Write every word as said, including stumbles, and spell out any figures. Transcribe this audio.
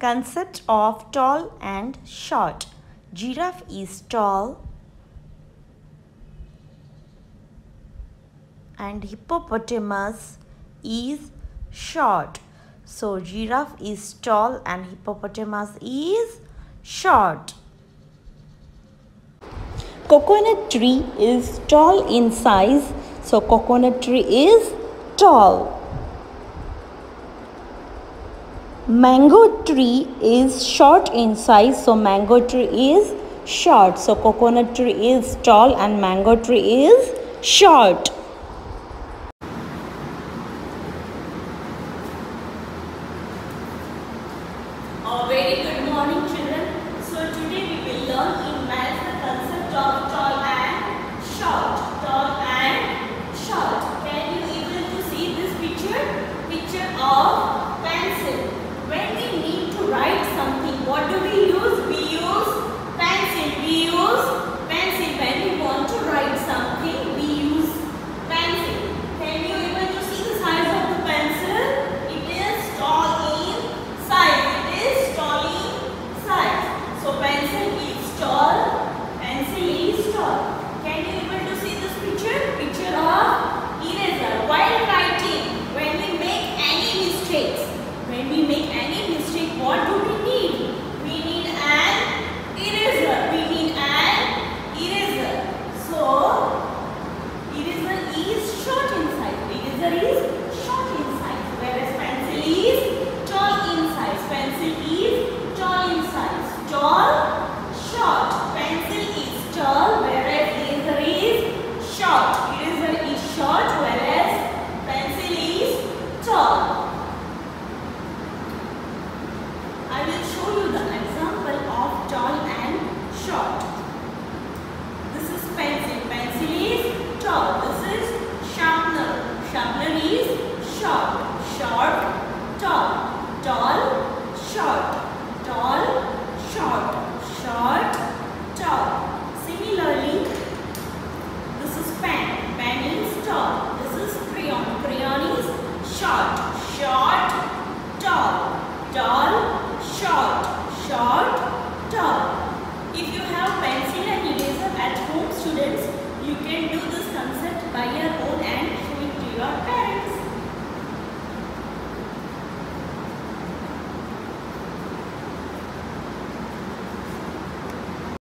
Concept of tall and short. Giraffe is tall and hippopotamus is short. So giraffe is tall and hippopotamus is short. Coconut tree is tall in size. So coconut tree is tall. Mango tree is short in size. So mango tree is short. So coconut tree is tall and mango tree is short. A very good morning, children. So today we will learn in maths the concept of tall and short. Tall and short. Can you able to see this picture? Picture of pencil. When we need to write something, what do we use? We use pencil. We use pencil. When we want to write something, we use pencil. Can you able to see the size of the pencil? It is tall in size. It is tall in size. So pencil is tall. Pencil is tall. Can you able to see this picture? Picture of eraser. While writing, when we make any mistakes, when we make any mistake, what do we need? We need an eraser. We need an eraser. So, eraser is short in size. Eraser is short in size. Whereas pencil is tall in size. Pencil is tall in size. Tall, short. Pencil is tall, whereas eraser is short. Eraser is short, whereas pencil is tall. I will show you the example of tall and short. This is pencil. Pencil is tall. This is sharpener. Sharpener is short. Short, tall. Tall, short. Tall, short. Short, tall. Similarly, this is pen. Pen is tall. This is crayon. Crayon is short. Short, tall. Tall, short. Short, tall. If you have pencil and eraser at home, students, you can do this concept by your own